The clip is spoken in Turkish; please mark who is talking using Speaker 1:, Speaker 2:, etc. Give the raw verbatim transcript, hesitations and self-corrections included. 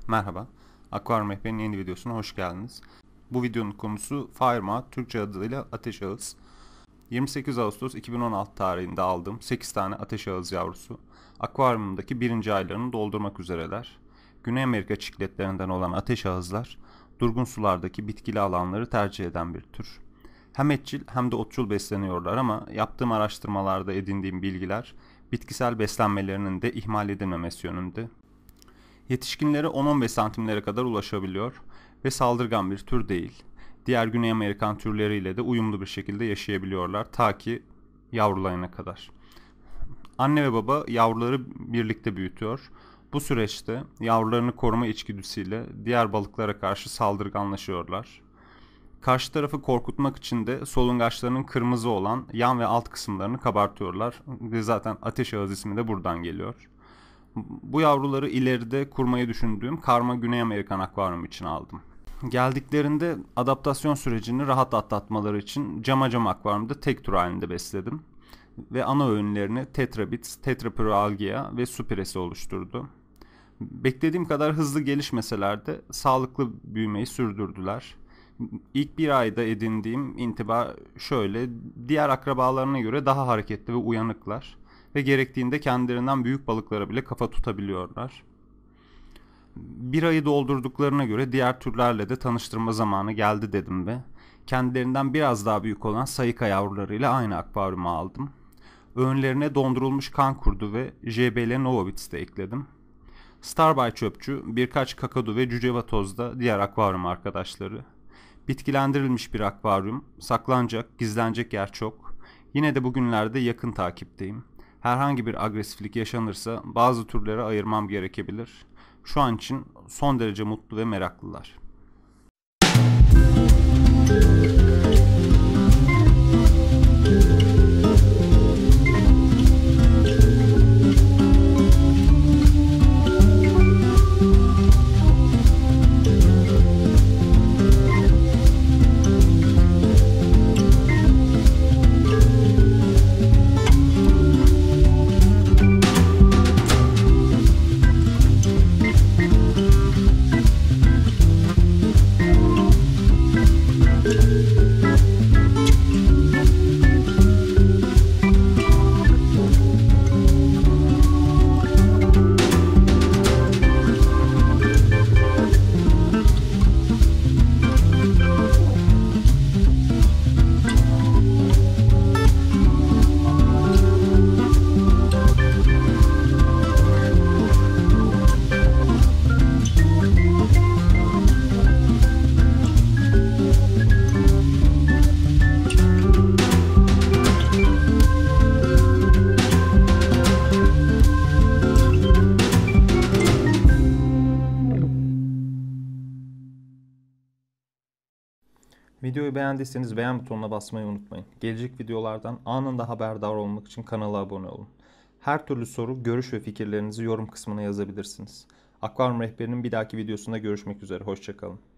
Speaker 1: Merhaba, Akvaryum Rehberi'nin yeni videosuna hoş geldiniz. Bu videonun konusu Firemouth, Türkçe adıyla ateş ağız. yirmi sekiz Ağustos iki bin on altı tarihinde aldığım sekiz tane ateş ağız yavrusu, akvaryumumdaki birinci aylarını doldurmak üzereler. Güney Amerika çikletlerinden olan ateş ağızlar, durgun sulardaki bitkili alanları tercih eden bir tür. Hem etçil hem de otçul besleniyorlar ama yaptığım araştırmalarda edindiğim bilgiler, bitkisel beslenmelerinin de ihmal edilmemesi yönünde. Yetişkinleri on on beş santimlere kadar ulaşabiliyor ve saldırgan bir tür değil. Diğer Güney Amerikan türleriyle de uyumlu bir şekilde yaşayabiliyorlar ta ki yavrulayana kadar. Anne ve baba yavruları birlikte büyütüyor. Bu süreçte yavrularını koruma içgüdüsüyle diğer balıklara karşı saldırganlaşıyorlar. Karşı tarafı korkutmak için de solungaçlarının kırmızı olan yan ve alt kısımlarını kabartıyorlar. Ve zaten ateş ağız ismi de buradan geliyor. Bu yavruları ileride kurmayı düşündüğüm karma Güney Amerikan akvaryum için aldım. Geldiklerinde adaptasyon sürecini rahat atlatmaları için cama cam akvaryumda tek tur halinde besledim. Ve ana öğünlerini Tetrabits, Tetrapyroalgia ve su piresi oluşturdu. Beklediğim kadar hızlı gelişmeseler de sağlıklı büyümeyi sürdürdüler. İlk bir ayda edindiğim intiba şöyle: diğer akrabalarına göre daha hareketli ve uyanıklar ve gerektiğinde kendilerinden büyük balıklara bile kafa tutabiliyorlar. Bir ayı doldurduklarına göre diğer türlerle de tanıştırma zamanı geldi dedim ve kendilerinden biraz daha büyük olan sayıka yavrularıyla aynı akvaryuma aldım. Öğünlerine dondurulmuş kan kurdu ve J B L Novovits de ekledim. Starbay çöpçü, birkaç kakadu ve cücevatozda da diğer akvaryum arkadaşları. Bitkilendirilmiş bir akvaryum, saklanacak, gizlenecek yer çok. Yine de bugünlerde yakın takipteyim. Herhangi bir agresiflik yaşanırsa bazı türleri ayırmam gerekebilir. Şu an için son derece mutlu ve meraklılar. Videoyu beğendiyseniz beğen butonuna basmayı unutmayın. Gelecek videolardan anında haberdar olmak için kanala abone olun. Her türlü soru, görüş ve fikirlerinizi yorum kısmına yazabilirsiniz. Akvaryum Rehberi'nin bir dahaki videosunda görüşmek üzere. Hoşça kalın.